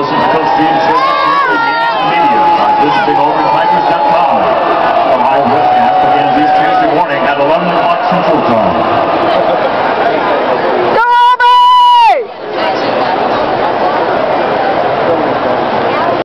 listen to Coach Gene Media by visiting AubieTigers.com. The live webcast begins each Tuesday morning at 11 o'clock Central Time.